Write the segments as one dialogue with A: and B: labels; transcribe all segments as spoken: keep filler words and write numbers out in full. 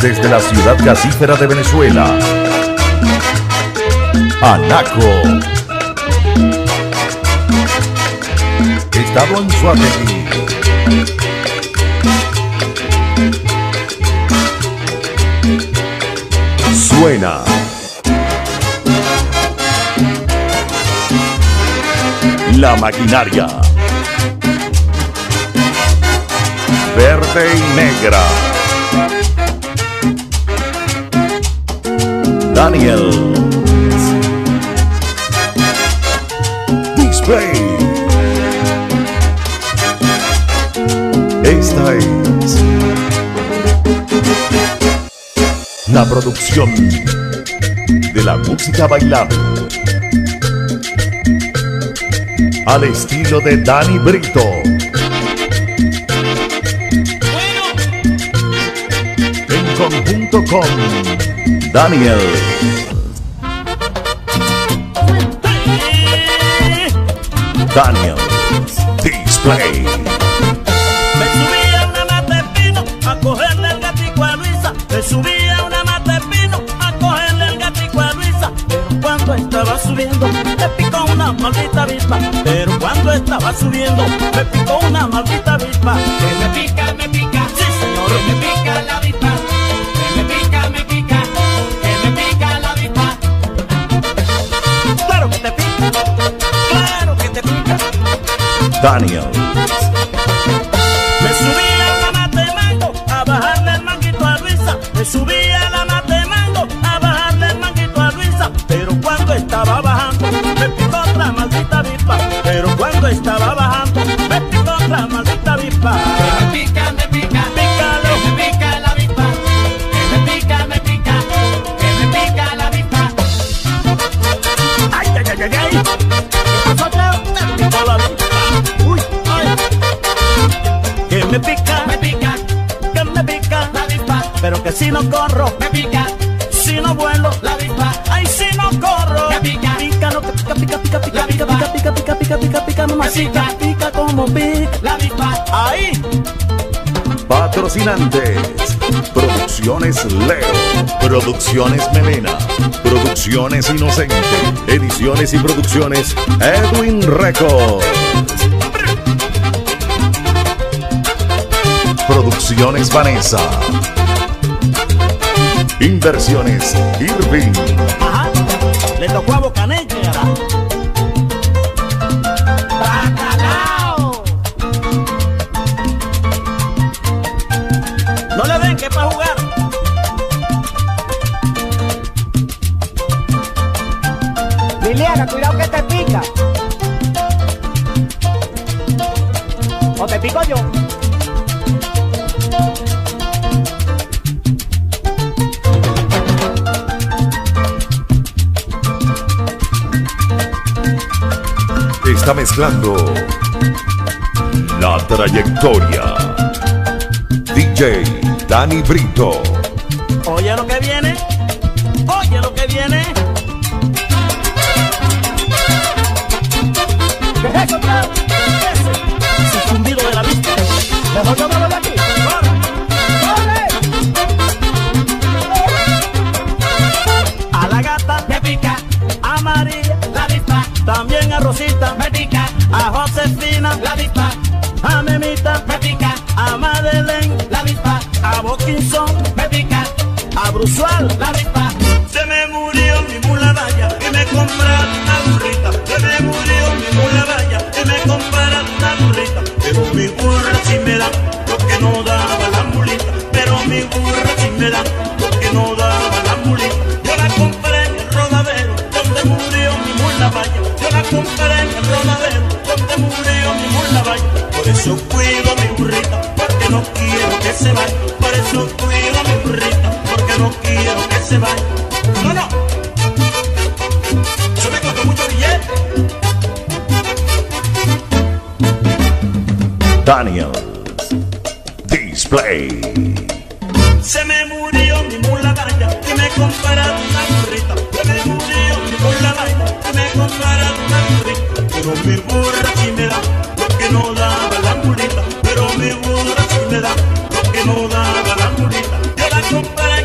A: desde la ciudad gasífera de Venezuela, Anaco. Estado en Suátegui. Suena La Maquinaria. Verde y Negra. Daniel. Display. Esta es la producción de la música bailable al estilo de Dani Brito. En conjunto con Daniel. Daniel Display.
B: Me subí a una mata de pino a cogerle el gatico a Luisa. Me subí a una mata de pino a cogerle el gatico a Luisa. Pero cuando estaba subiendo me picó una maldita avispa. Pero cuando estaba subiendo me picó una maldita avispa.
C: Que me pica, me pica.
B: Sí, señor.
C: Que me pica la avispa. Que me pica, me pica. Que me pica la avispa.
B: Claro que te pica. Claro que te pica.
A: Daniel.
B: Me subí a la mata de mango a bajarle el manguito a Luisa. Me subí a la mata de mango a bajarle el manguito a Luisa. Pero cuando estaba bajando me picó otra maldita avispa. Pero cuando estaba bajando me picó otra maldita avispa.
C: Que me pica, me pica.
B: Pícalo.
C: Que me pica la avispa. Que me pica, me pica. Que me pica la avispa.
B: Ay, ay, ay, ay, ay. ¿Qué pasó, Cheo? Me picó la avispa. Uy, ay. Que me pica,
C: Me pica
B: que me pica.
C: la avispa.
B: Pero que si no corro,
C: Me pica
B: si no vuelo,
C: la avispa.
B: ay, si no corro.
C: Me pica.
B: Pica lo que pica, pica, pica, pica, pica, pica, pica, pica, pica, pica, pica, mamacita. Pica como pica.
C: La avispa.
B: Ahí.
A: Patrocinantes: Producciones Leo, Producciones Melena, Producciones Inocente, Ediciones y Producciones Edwin Records, Producciones Vanessa, Inversiones Irving,
B: Ajá. Le tocó a Bocanegra. ¡Bacalao! No le den que pa' jugar.
D: Liliana, cuidado que te pica. ¿O te pico yo?
A: está mezclando la trayectoria. D J Dani Brito.
B: Oye lo que viene, oye lo que viene.
D: ¿Qué es eso, tío?
B: Ese, ese zumbido de la vista.
D: Mejor yo me voy de aquí. ¡Corre!
B: A la gata
C: me pica,
B: a María,
C: la avispa,
B: también a Rosita,
C: me pica,
B: a Josefina,
C: la avispa,
B: a Memita,
C: me pica,
B: a Madeleine,
C: la avispa,
B: a Boquinson,
C: me pica,
B: a Brusual,
C: la avispa.
B: Se me murió mi mula vaya y me compraron una burrita. Se me murió mi mula vaya y me compraron una burrita. Pero mi burra sí me da lo que no daba la mulita. Pero mi burra sí me da lo que no daba la mulita. Yo la compré en el rodadero donde murió mi mula vaya. Yo la compré en el rodadero donde murió mi mula vaya. Por eso cuido a mi burrita porque no quiero que se vaya. Por eso cuido a mi burrita porque no quiero que se vaya. No, no. Yo me costó mucho billete.
A: Daniel Display.
B: Se me murió mi mula vaya y me compararon una burrita. Se me murió mi mula vaya y me compararon una burrita. Pero mi burra sí me da lo que no daba la mulita. Pero mi burra sí me da lo que no daba la mulita. Yo la compré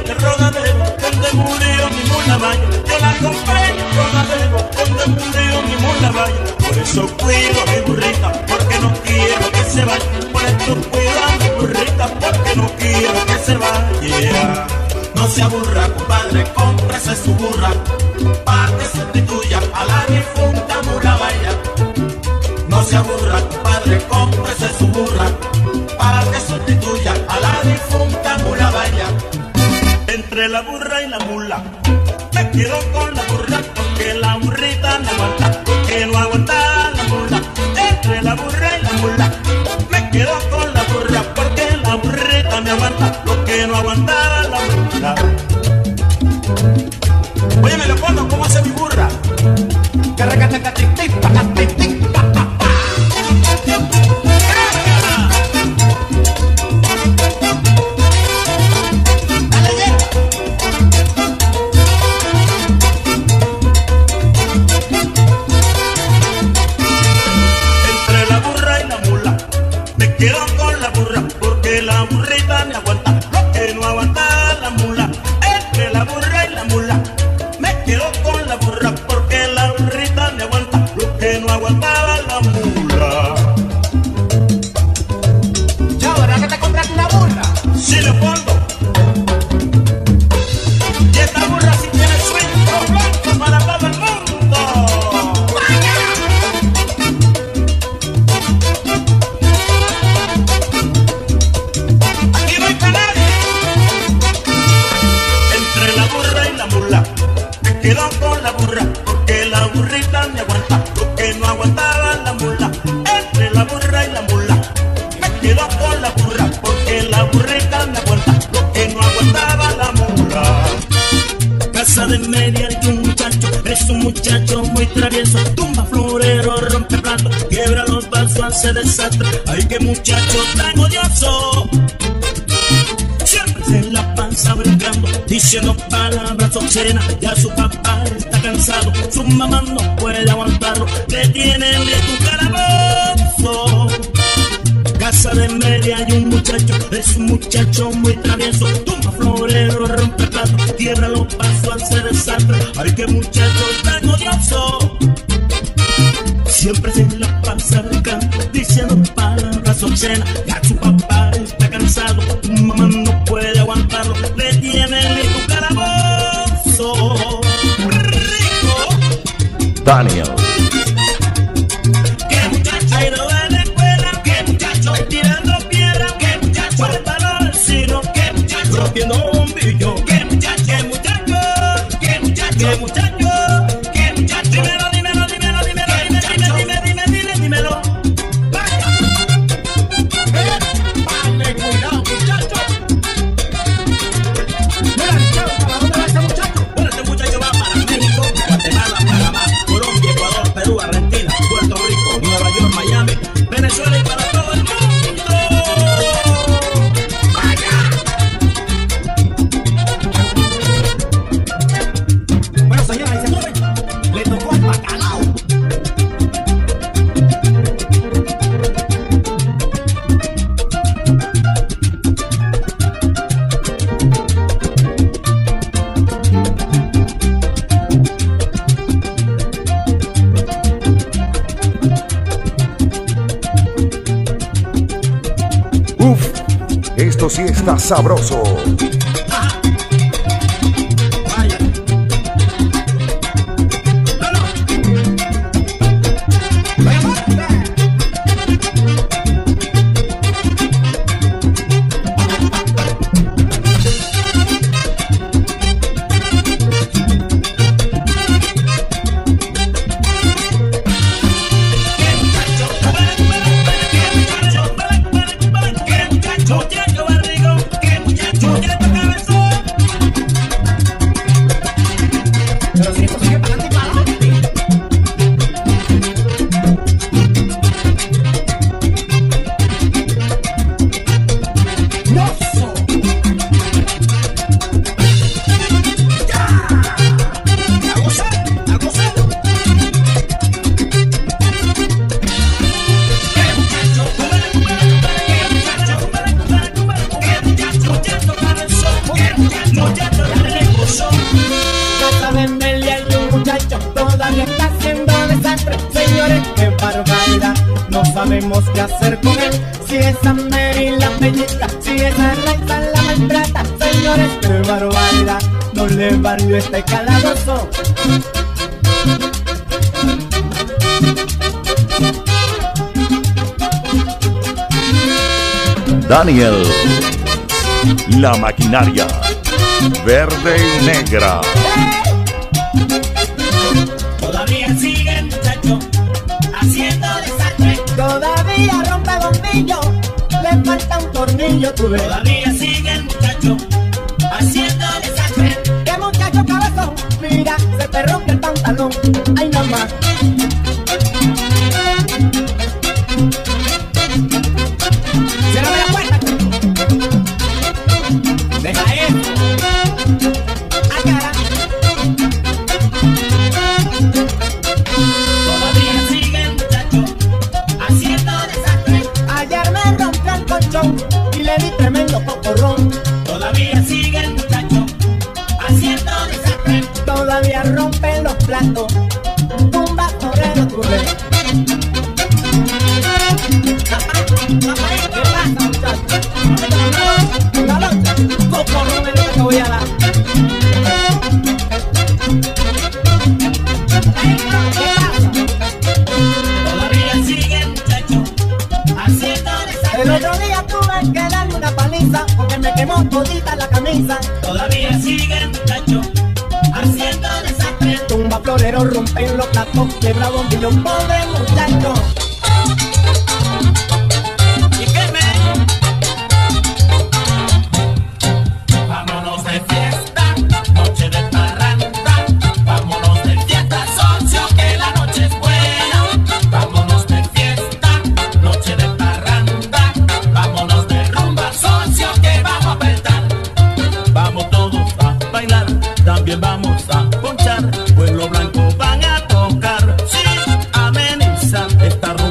B: cuido a mi burrita porque no quiero que se vaya. Por esto cuido a mi burrita porque no quiero que se vaya. No se aburra, compadre, cómprese su burra para que sustituya a la difunta mula vaya. No se aburra, compadre, cómprese su burra para que sustituya a la difunta mula vaya. Entre la burra y la mula me quedo con la burra porque la burrita me aguanta, porque no aguanta la mula. Entre la burra y la mula me quedo con la burra porque la burrita me aguanta, lo que no aguantaba la mula. Oye, me lo pongo, ¿cómo hace mi burra? Quedo con la burra porque la burrita me aguanta, lo que no aguanta la mula. Entre la burra y la mula me quedo con la burra porque la burrita me aguanta, lo que no aguantaba la mula.
D: Ya, ¿verdad que te compraste una burra?
B: Sí, Leopoldo. Y esta burra sí tiene swing, los blancos para todo el mundo. Quedo con la burra porque la burrita me aguanta, lo que no aguantaba la mula. Entre la burra y la mula me quedo con la burra porque la burrita me aguanta, lo que no aguantaba la mula. Casa de media y un muchacho, es un muchacho muy travieso, tumba florero, rompe plato, quiebra los vasos, hace desastre. Ay, qué muchacho tan odioso. Siempre se la pasa brincando, diciendo palabras obscenas. Ya su papá está cansado, su mamá no puede aguantarlo, le tienen de tu calabozo. Casa de media y un muchacho, es un muchacho muy travieso, tumba florero, rompe plato, quiebra los pasos, hace desastre. Ay, qué muchacho tan odioso. Siempre se la pasa brincando, diciendo palabras obscenas. Ya su papá está cansado, tu mamá no puede aguantarlo, le tienen en tu calabozo. Rico
A: Daniel.
B: Qué muchacho ha ido a la escuela, qué muchacho tirando piedra, qué muchacho falta al vecino, qué muchacho rompiendo bombillo, qué muchacho, qué muchacho, qué muchacho, qué muchacho, qué muchacho. Dímelo, dímelo, dímelo, dímelo, dímelo, dime, dime, dime, dímelo. Vaya.
D: Vale, cuidado, muchacho. Mira, ¿para dónde va ese muchacho?
B: Bueno, este muchacho va para México, Guatemala, Panamá, Colombia, Ecuador, Perú, Argentina, Puerto Rico, Nueva York, Miami, Venezuela y para todo el mundo. ¡Vaya!
D: Bueno, señora, y señores, le tocó al bacalao.
A: Uf, esto sí está sabroso.
B: Vaya. No, no. Qué muchacho, qué muchacho, qué muchacho, qué muchacho, qué muchacho,
E: sabemos qué hacer con él. Si esa Mary la bellita, si esa Raiza la maltrata, señores, qué barbaridad, no le valió este calabozo.
A: Daniel, la maquinaria, verde y negra.
B: Todavía sigue muchacho haciendo desastre.
E: Todavía rompe bombillo, le falta un tornillo, tú ves.
B: Todavía sigue el muchacho haciendo desastre.
E: ¡Qué muchacho cabezón! Mira, se te rompe el pantalón. ¡Ay, no más! ¡Cierra la puerta! ¡Deja eso! ¡Ay, cara!
B: Todavía sigue el muchacho haciendo desastre.
E: Ayer me rompió el colchón y le di tremendo pocorrón.
B: Todavía sigue el muchacho haciendo desastre.
E: Todavía rompe los platos, tumba torero tu rey. ¿Qué pasa, muchacho? Una loncha, pocorrón es lo que te voy a dar. ¿Qué pasa?
B: Todavía sigue el muchacho haciendo desastre.
E: El otro día tuve que darle una paliza porque me quemó todita la camisa.
B: Todavía sigue el muchacho haciendo desastre.
E: Tumba florero, rompen los platos, quiebra bombillo, pobre muchacho.
B: ¿Y qué me? Vámonos de fiesta, noche de parranda. Vámonos de fiesta, socio, que la noche es buena. Vámonos de fiesta, noche de parranda. Vámonos de rumba, socio, que vamos a apretar. Vamos todos a bailar, también vamos a ponchar. Pueblo Blanco van a tocar, sí, amenizar esta rumba.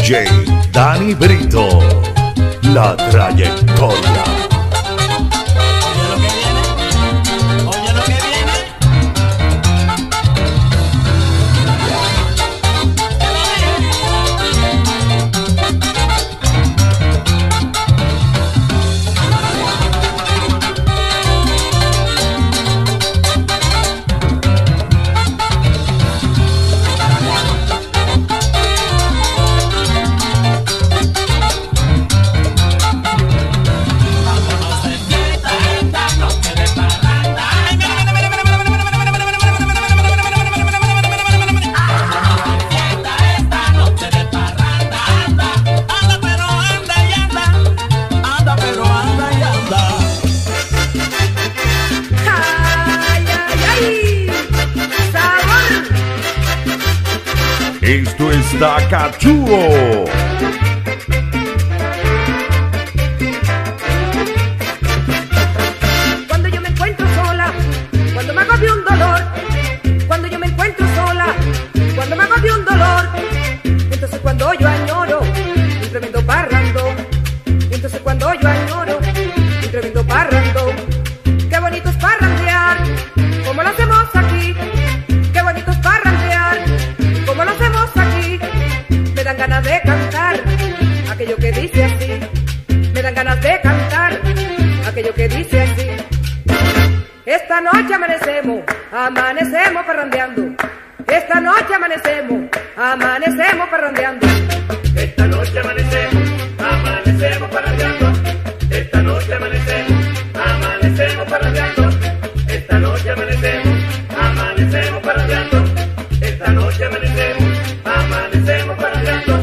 A: J Dani Brito, la trayectoria.
B: Oye lo que viene, oye lo que viene.
A: Esto está cachudo.
F: Cuando yo me encuentro sola, cuando me agobia un dolor, cuando yo me encuentro sola, cuando me agobia un dolor, entonces cuando yo añoro un tremendo parrandón, entonces cuando yo añoro un tremendo parrandón, qué bonito es parrandear, como lo hacemos aquí, qué bonito es parrandear, como lo hacemos aquí, me dan ganas de cantar aquello que dice así, me dan ganas de cantar aquello que dice así. Esta noche amanecemos, amanecemos parrandeando. Esta noche amanecemos, amanecemos parrandeando.
B: Esta noche amanecemos, amanecemos parrandeando. Esta noche amanecemos, amanecemos parrandeando. Esta noche amanecemos, amanecemos parrandeando. Esta noche amanecemos, amanecemos parrandeando.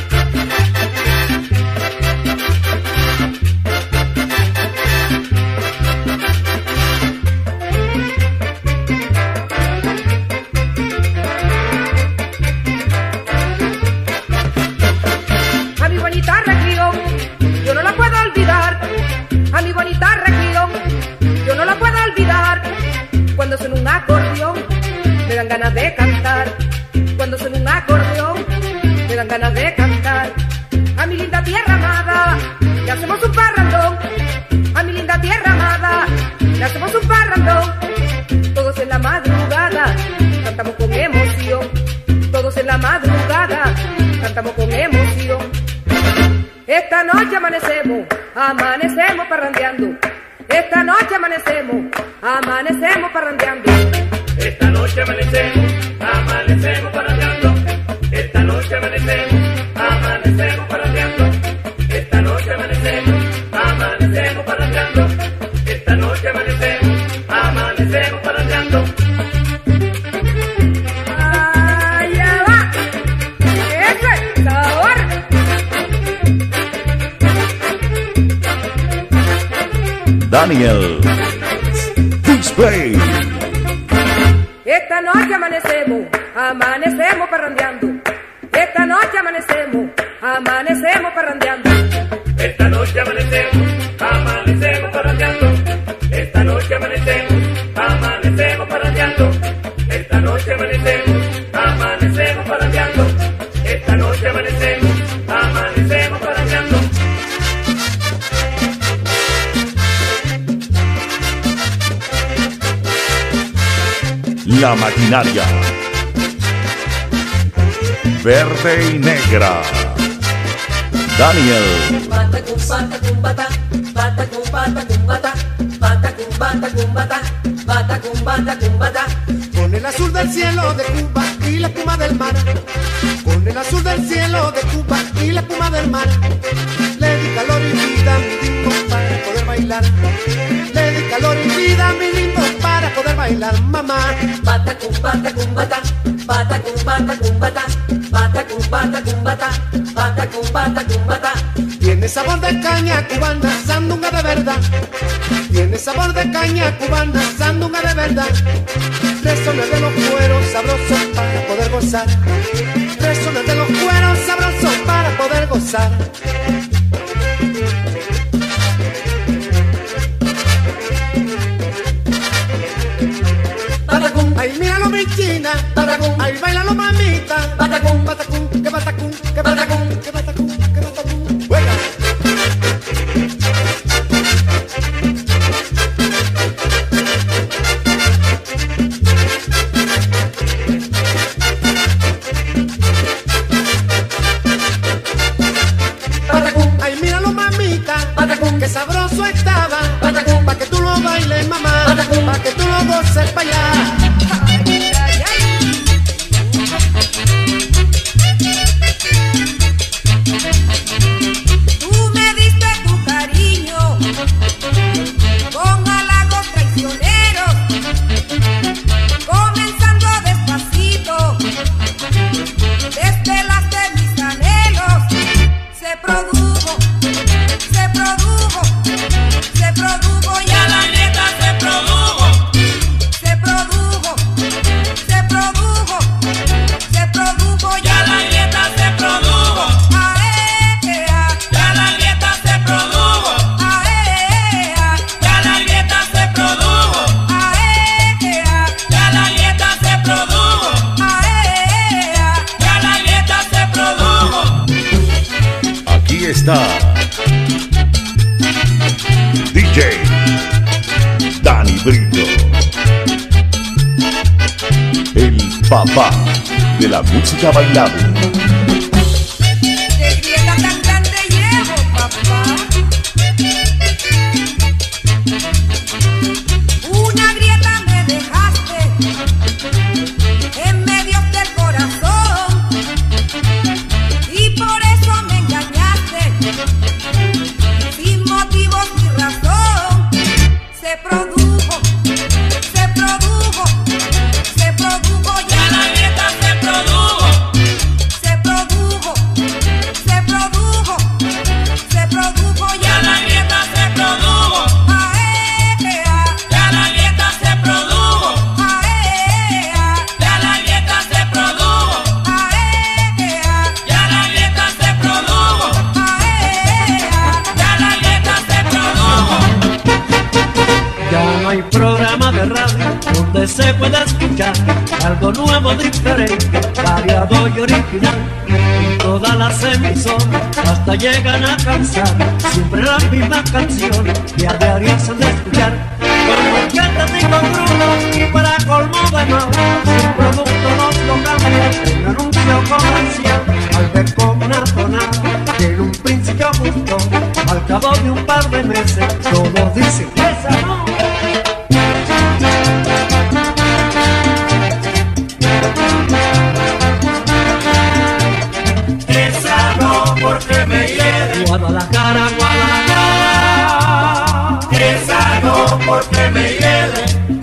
F: A mi bonita región, yo no la puedo olvidar. A mi bonita región, yo no la puedo olvidar. Cuando suena un acordeón, me dan ganas de cantar. Cuando suena un acordeón, me dan ganas de cantar. A mi linda tierra amada, le hacemos un parrandón. A mi linda tierra amada, le hacemos un parrandón. Todos en la madrugada, cantamos con emoción. Todos en la madrugada, cantamos con emoción. Esta noche amanecemos, amanecemos parrandeando. Esta noche amanecemos, amanecemos parrandeando.
B: Esta noche amanecemos, amanecemos parrandeando. Esta noche amanecemos, amanecemos parrandeando. Esta noche amanecemos, amanecemos parrandeando. Esta noche amanecemos, amanecemos parrandeando.
F: Allá va, ese sabor.
A: Daniel Display.
F: Esta noche amanecemos, amanecemos parrandeando. Esta noche amanecemos, amanecemos parrandeando.
B: Esta noche amanecemos, amanecemos parrandeando. Esta noche amanecemos, amanecemos parrandeando. Esta noche amanecemos, amanecemos parrandeando. Esta noche amanecemos, amanecemos parrandeando.
A: La maquinaria verde y negra. Daniel
G: Bata con bata con bata, bata con bata con bata, bata con bata con bata, bata con bata con bata.
E: Con el azul del cielo de Cuba y la espuma del mar. Con el azul del cielo de Cuba y la espuma del mar. Le di calor y vida a mi lindo para poder bailar. Le di calor y vida a mi lindo para poder bailar, mamá.
G: Bata con bata con bata, bata con bata con bata, bata con bata con bata, bata con bata con bata.
E: Tiene sabor de caña cubana, sandunga de verdad. Tiene sabor de caña cubana, sandunga de verdad. Resones de los cueros sabrosos para poder gozar. Resones de los cueros sabrosos para poder gozar.
G: Patacum,
E: Ay, míralo mi china,
G: patacum,
E: ay, bailalo mamita.
G: patacum,
E: Patacum, que patacum, que patacum, que
A: presenta D J Dani Brito, el papá de la música bailable.
F: ¿Qué grieta tan grande llevo, papá? Una grieta me dejaste en medio del corazón y por eso me engañaste sin motivos ni razón. Se produjo, se produjo, se produjo ya la grieta se produjo, se produjo, se produjo, se produjo ya la grieta se produjo. Ae, ea, ya la grieta se produjo. Ae, ea, ya la grieta se produjo. Ae, ea, ya la grieta se produjo. Ae, ea, ya la grieta se produjo.
H: Ya no hay programa de radio donde se pueda escuchar algo nuevo, diferente, variado y original. En todas las emisoras hasta llegan a cansar siempre la misma canción que a diario se han de escuchar. Con marquetas y con grupos y para colmo de mal, sin producto nos lo cambian un anuncio comercial. Al ver como una tonada que en un principio gustó, al cabo de un par de meses todos dicen que esa no.
B: Esa no porque me hiere,
H: Guadalajara, Guadalajara.
B: esa no porque me hiere,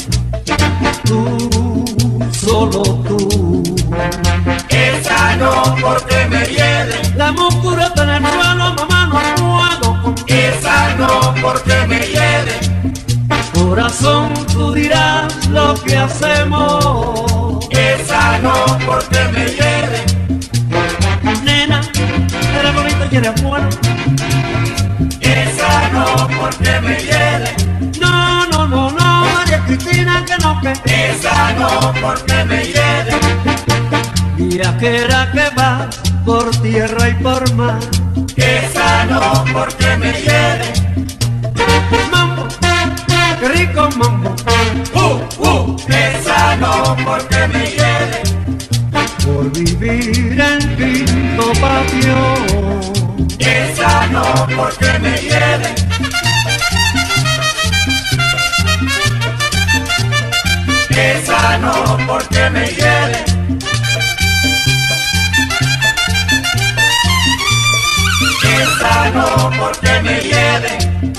H: Tú, solo tú.
B: esa no porque me hiere,
H: La muscura en el suelo, mamá, no puedo con
B: esa no porque me hiere,
H: corazón, tú dirás lo que hacemos.
B: esa no porque me hiere,
H: Nena, eres bonita y eres buena.
B: esa no porque me hiere,
H: No, no, no, no, María Cristina, que no, que
B: esa no porque me hiere,
H: viajera que va por tierra y por mar.
B: esa no porque me hiere,
H: Mambo, qué rico mambo.
B: uh, uh, esa no porque me hiere,
H: Por vivir en quinto patio.
B: esa no porque me hiere, esa no porque me hiere, esa no porque me hiere.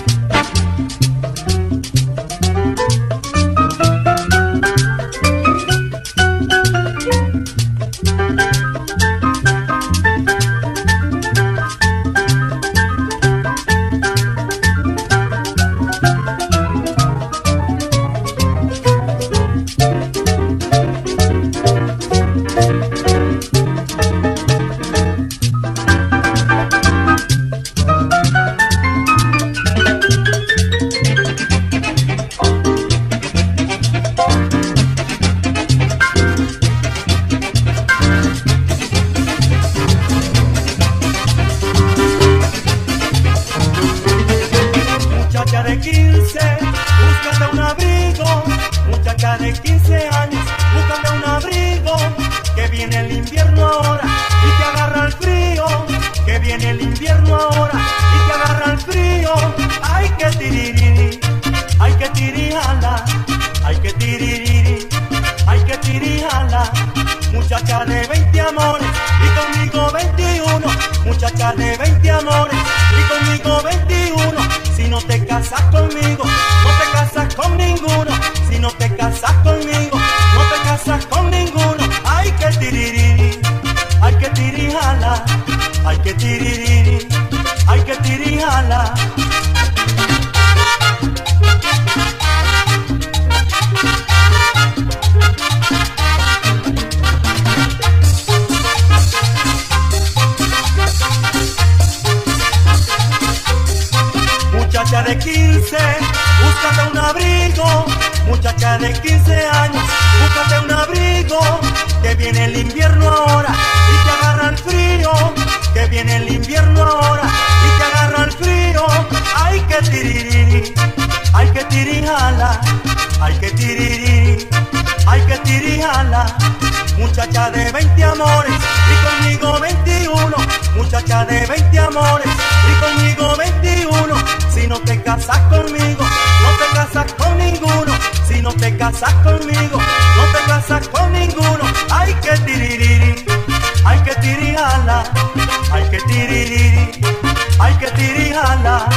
B: Muchacha de quince, búscate un abrigo. Muchacha de quince años, búscate un abrigo. Que viene el invierno ahora y te agarra el frío. Que viene el invierno ahora y te agarra el frío. Ay que tiririri, ay que tirijala, ay que tiririri, ay que tirijala. Muchacha de veinte amores y conmigo veintiuno. Muchacha de veinte amores y conmigo veintiuno. Si no te casas conmigo, no te casas con ninguno. Si no te casas conmigo, no te casas con ninguno. Ay que tiririri, ay que tirijala, ay que tiririri, ay que tirijala. Muchacha de quince, búscate un abrigo. Muchacha de quince años, búscate un abrigo. Que viene el invierno ahora y te agarra el frío. Que viene el invierno ahora y te Hay que tiriri, hay que tirijala, muchacha de veinte amores y conmigo veintiuno, muchacha de veinte amores y conmigo veintiuno. Si no te casas conmigo, no te casas con ninguno. Si no te casas conmigo, no te casas con ninguno. Hay que tiririri, hay que tirijala, hay que tiririri, hay que tirijala.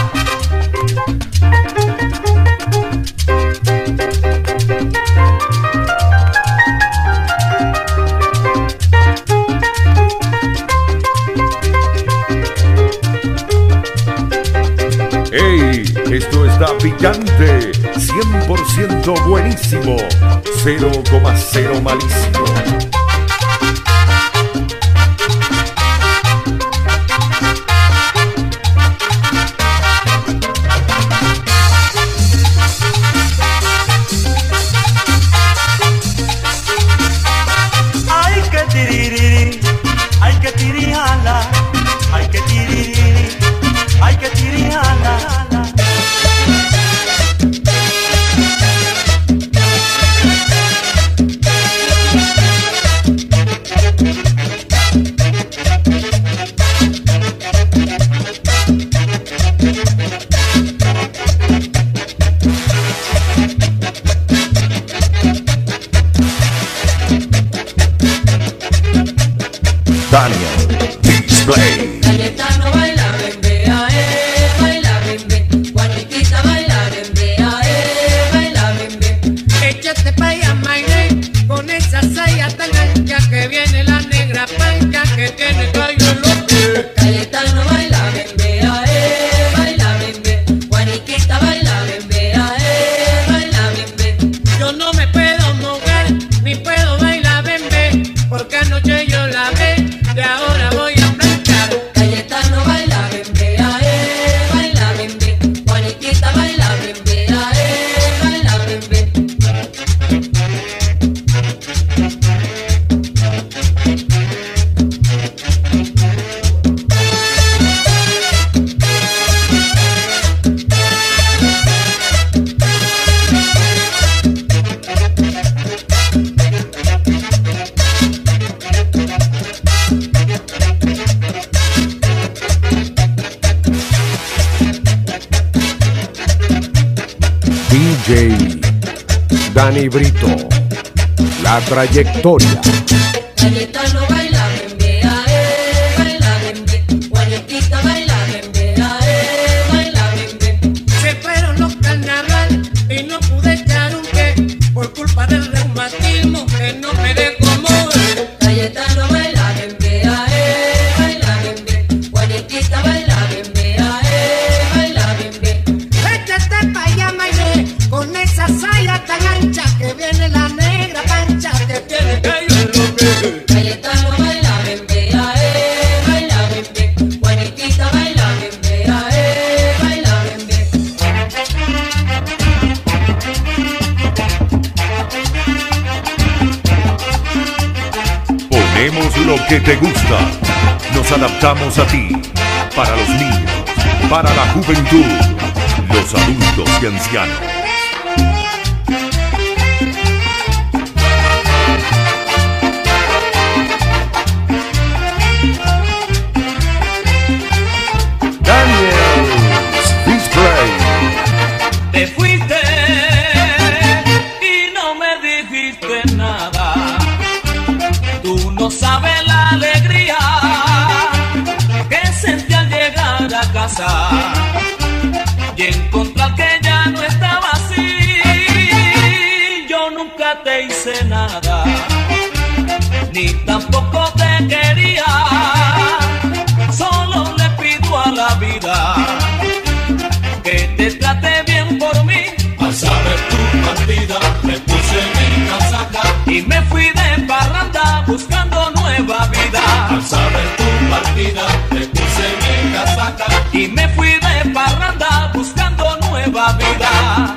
A: ¡Ey! Esto está picante, cien por ciento buenísimo, cero coma cero malísimo.
B: Hay que tiririri, hay que tirijala, hay que tiririri, hay que tirijala.
A: Daniel Display.
G: Cayetano baila bembea, eh, baila bembe. Juaniquita baila bembea, eh, baila bembe.
I: Échate pa' allá, Mayre, con esa saya tan ancha que viene la negra pancha que tiene callo en los pies.
G: Cayetano baila bembea, eh, baila bembe. Juaniquita baila bembea, eh, baila bembe.
I: Yo no me puedo mover, ni puedo bailar bembe, porque anoche yo la vi, y ahora voy a planchar.
G: Cayetano baila bembea, eh, baila bembe. Juaniquita baila bembea, eh, baila bembe.
J: D J Dani Brito, la trayectoria.
G: Cayetano baila bembea, eh, baila bembe. Juaniquita baila bembea, eh, baila bembe.
I: Se fueron los carnavales y no pude echar un pie por culpa del reumatismo que no me dejó mover.
G: Cayetano baila bembea, eh, baila bembe. Juaniquita baila bembea, eh, baila bembe.
I: Échate pa' allá, Mayre, con esa saya tan ancha que viene la negra pancha que tiene callo en los pies.
G: Cayetano baila bembea, eh, baila bembe. Juaniquita baila bembea, eh, baila bembe.
A: Ponemos lo que te gusta. Nos adaptamos a ti. Para los niños, para la juventud, los adultos y ancianos. Daniel Display.
B: Te fuiste y no me dijiste nada. Tú no sabes la alegría que sentí al llegar a casa y encontrar que ya no estaba así. Yo nunca te hice nada, ni tampoco te quería. Solo le pido a la vida que te trate bien por mí.
C: Al saber tu partida me puse mi casaca
B: Y me fui de parranda buscando nueva vida.
C: Al saber tu partida me puse mi casaca
B: Y me fui de parranda buscando nueva vida.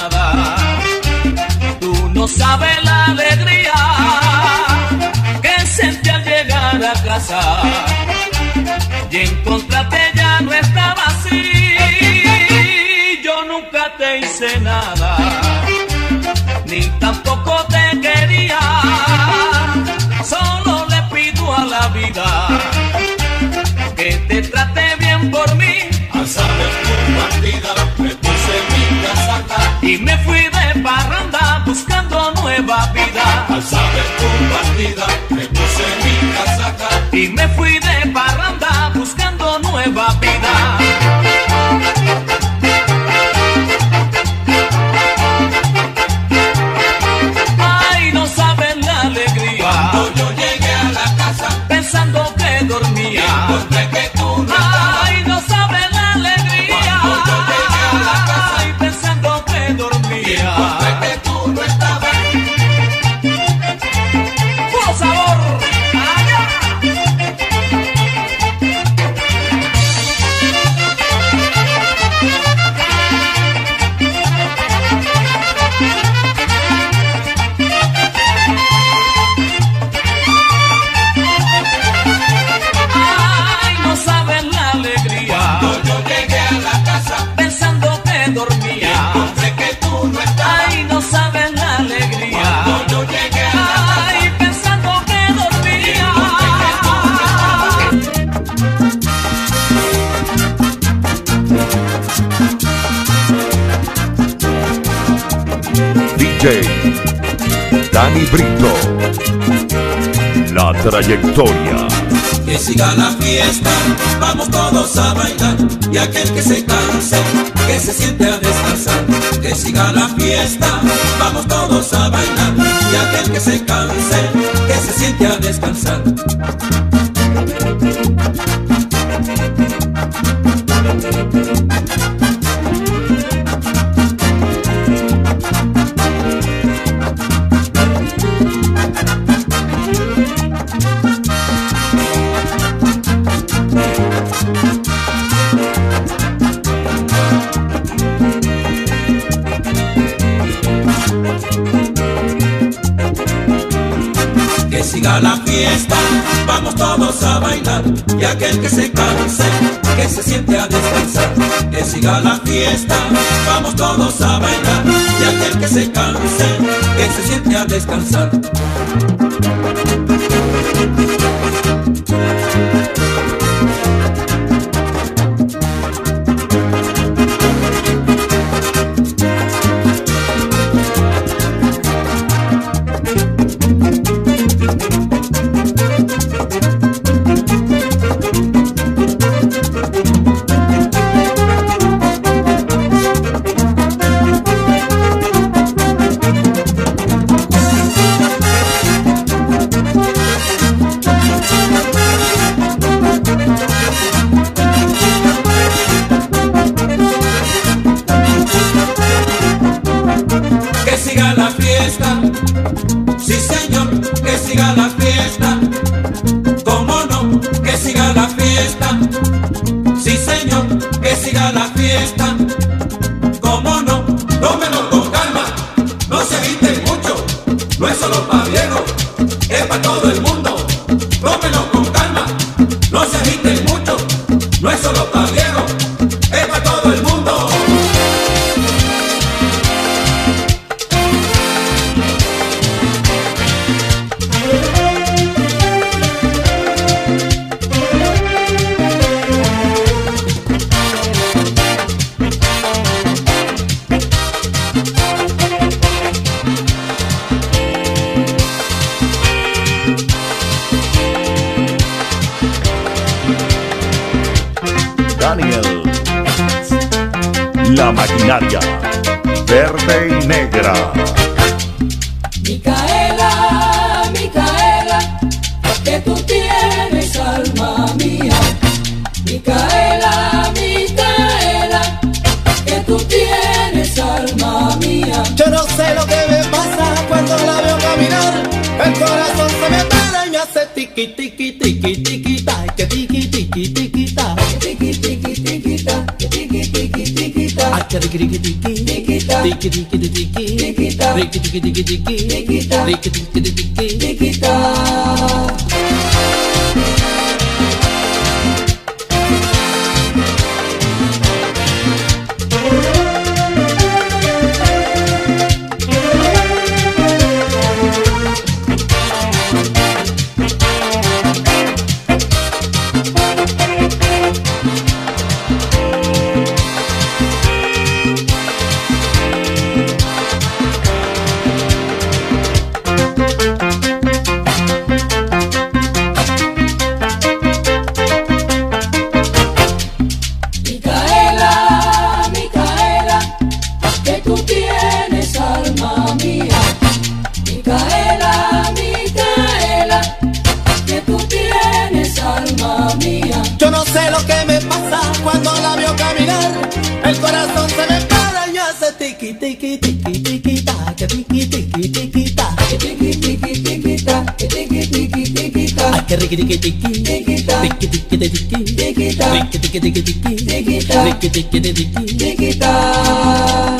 K: nada. Tú no sabes la alegría que sentí al llegar a casa y encontrarte ya no estaba así. Yo nunca te hice nada, ni tampoco te quería. Solo le pido a la vida que te trate bien por mí.
B: Al saber tu partida me puse mi casaca
K: y me fui de parranda buscando nueva vida.
B: Al saber tu partida me puse mi casaca
K: y me fui de parranda buscando nueva vida. Ay, no sabes la alegría
B: cuando yo llegué a la casa
K: pensando que dormía.
B: Encontré que tú no estabas.
K: Ay, no sabes la alegría
B: cuando yo llegué a la casa
K: ay, pensando que dormía.
B: Encontré que tú no estabas.
K: ¡Puro sabor! ¡Allá! Ay, no sabes la alegría
B: Cuando yo llegué a la casa
K: pensando que dormía.
B: encontré que tú no estabas.
K: Ay, no sabes la alegría
B: Cuando yo llegué a la casa
K: ay, pensando que dormía.
A: D J Dani Brito. La trayectoria.
B: que siga la fiesta, vamos todos a bailar. Y aquel que se canse, que se siente a descansar. Que siga la fiesta, vamos todos a bailar. Y aquel que se canse, que se siente a descansar. Que siga la fiesta, vamos todos a bailar. Y aquel que se canse, que se siente a descansar. Que siga la fiesta, vamos todos a bailar. Y aquel que se canse, que se siente a descansar. Que siga la fiesta, sí señor, que siga la fiesta. ¿Cómo no? Que siga la fiesta, sí señor, que siga la fiesta. ¿Cómo no? Tómelo con calma, no se agiten mucho, no es solo para viejos, es para todo el mundo. Tómelo con calma, no se agiten mucho, no es solo para viejos, es para todo el mundo.
A: Daniel. La maquinaria. Verde y negra.
G: Micaela, Micaela, que tú tienes alma mía. Micaela, Micaela, que tú tienes alma mía.
E: Yo no sé lo que me pasa cuando la veo caminar. El corazón se me para y me hace tiqui, tiqui, tiqui, tiqui, ta, que tiqui, tiqui, tiqui, ta,
G: Tiki, tiki, tiki, ta, tiki, tiki, tiki, ta,
E: ay, que tiqui, tiqui, tiqui,
G: tiki,
L: tiquita, tiki tiki tiki, tiquita, tiki tiki tiki tiki, tiquita, tiki tiki tiki, tiquita.
I: Yo no sé lo que me pasa cuando la veo caminar. El corazón se me para y hace tiki tiki tiki tiki ta, que tiki tiki tiki ta, que tiki tiki tiki ta, que tiki tiki tiki ta. Ay, que riqui tiki tiki tiki ta, tiki tiki tiki tiki ta, tiki tiki tiki tiki tiki ta, tiki tiki tiki tiki ta.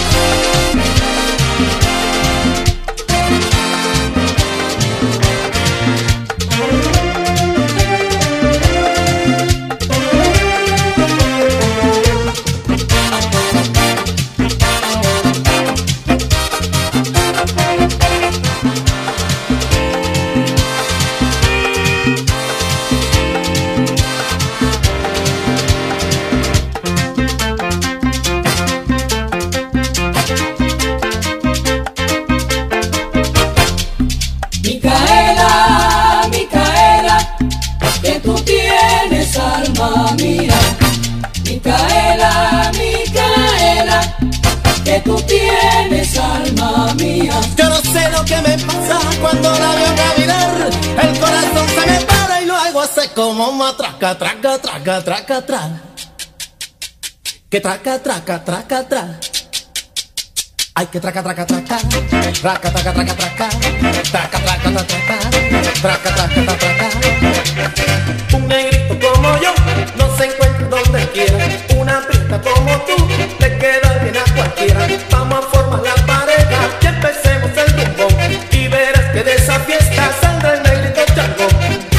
L: Alma mía, Micaela, Micaela, que tú tienes alma mía.
I: Yo no sé lo que me pasa cuando la veo caminar. El corazón se me para y luego hace como matraca, traca, traca, traca, traca. Que traca, traca, traca, traca. Ay, que traca, traca, traca. Traca, traca, traca, traca. Traca, traca, traca, traca. Traca, traca, traca, traca. Un negrito como yo no se encuentra donde quiera. Una pista como tú le queda bien a cualquiera. Vamos a formar la pareja y empecemos el bombón. Y verás que de esa fiesta saldrá el negrito changón.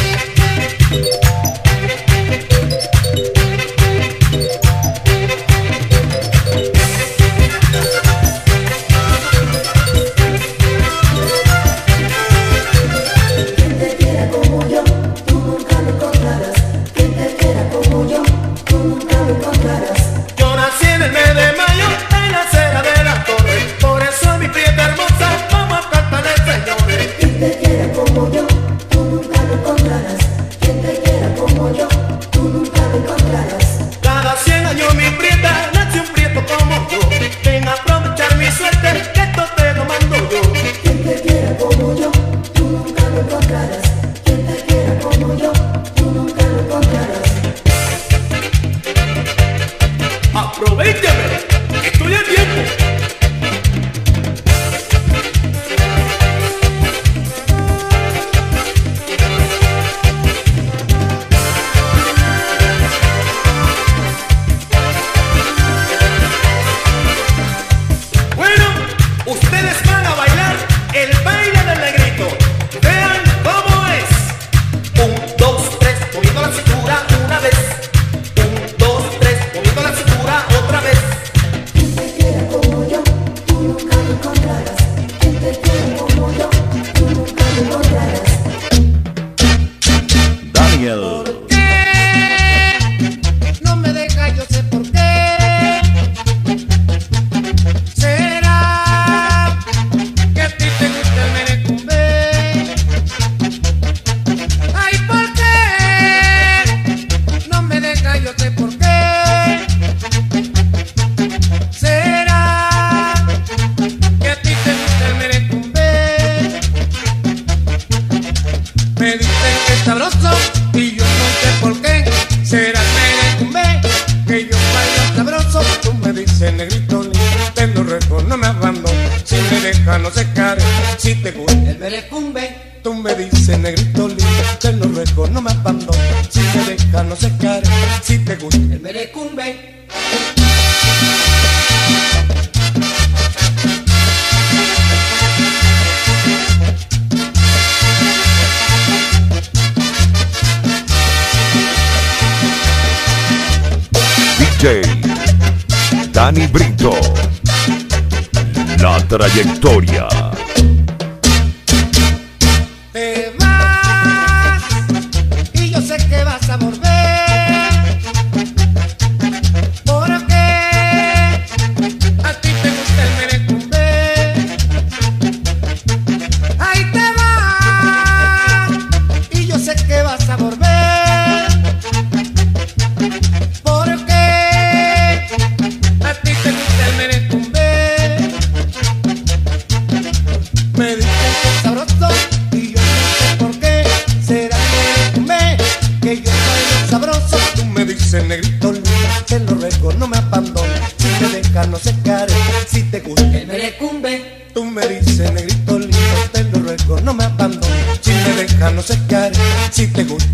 I: Yo nací en el mes de mayo, en la acera de la torre. Por eso mi prieta hermosa, vamos a cantarle, señores.
L: Quien te quiera como yo, tú nunca lo encontrarás. Quien te quiera como yo, tú nunca lo encontrarás.
I: Cada cien años mi prieta, nace un prieto como yo. Ven a aprovechar mi suerte, que esto te lo mando yo.
L: Quien te quiera como yo, tú nunca lo encontrarás. Quien te quiera como yo, tú nunca lo encontrarás.
I: Aprovechame, que estoy a tiempo. Bueno, ustedes van a bailar el baile del negrito. Vean cómo es. Un, dos, tres, moviendo la cintura una vez. Un, dos, tres, moviendo la cintura otra vez.
L: Quien te quiera como yo, tú nunca lo encontrarás. Quien te quiera como yo, tú nunca lo encontrarás.
A: Daniel.
E: No me deja, yo sé por qué. ¿Será que a ti te gusta el merecumbe? Ay, ¿por qué? No me deja, yo sé por qué. ¿Será que a ti te gusta el merecumbe? Me dicen que es sabroso y yo no sé por qué. Será el merecumbe que yo bailo sabroso. Tú me dices, negrito lindo, te lo rejo, no me abandono. Si me deja no se care, si te gusta el merecumbe. Tú me dices, negrito lindo, te lo rejo, no me abandono. Si me deja no se care, si te gusta el merecumbe.
A: J Dani Brito, La Trayectoria.
E: Te vas y yo sé que vas a volver. Porque a ti te gusta el merecumbe. Ahí te vas y yo sé que vas a volver. Porque a ti te gusta el merecumbe. Me dicen que es sabroso y yo no sé por qué. Será el merecumbe que yo soy sabroso. Tú me dices negrito lindo, te lo ruego no me abandones. Si te dejas no se care, si te gusta el merecumbe. Tú me dices negrito lindo, te lo ruego no me abandones. Si te dejas no se care, si te gusta